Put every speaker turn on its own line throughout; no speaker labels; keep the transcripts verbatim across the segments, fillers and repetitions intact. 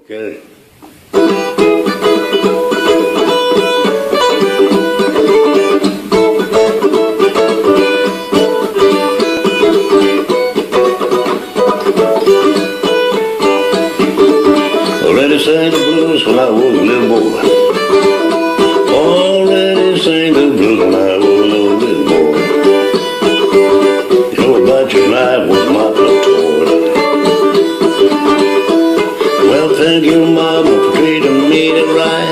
Okay. Already sang the blues when I was a little boy. Already sang the blues when I was a little, little boy. You know about your life was my little toy. Well, thank you, Mama, for treating me that right.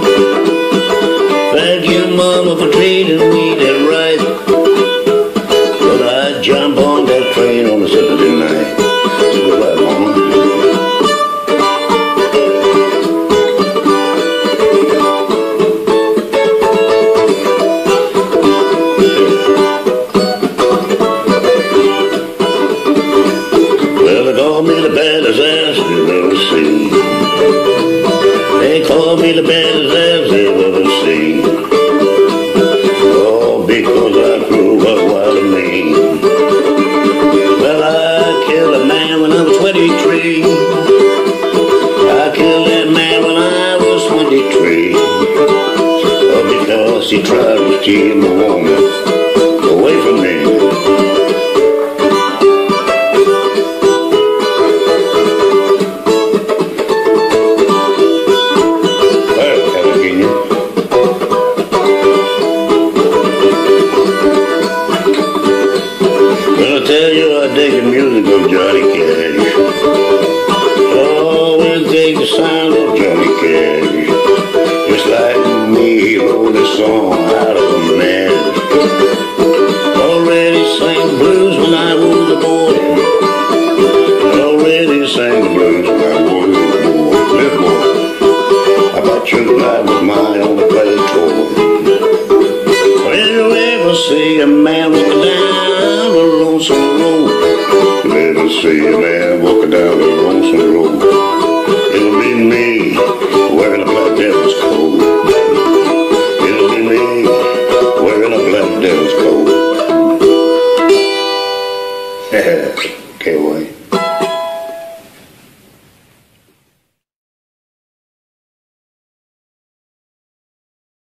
Thank you, Mama, for treating me that right. Well, I jump on that train on a Saturday night. Goodbye, Mama. Well, they call me the baddest ass you've ever seen. They call me the baddest ass they've ever seen. Oh, because I grew up wild and mean. Well, I killed a man when I was twenty-three. I killed that man when I was twenty-three. Oh, because he tried to steal my woman away from me. I tell you, I dig the music of Johnny Cash. Always dig the sound of Johnny Cash. Just like me, he wrote this song out of a man. Already sang the blues when I was a boy. Already sang the blues when I was a boy. Little boy, I bet you that was my only pleasure toy. Will you ever see a man walking down the lonesome road? Never see a man walking down the lonesome road. It'll be me wearing a black devil's coat. It'll be me wearing a black devil's coat. Yeah, okay, Wayn.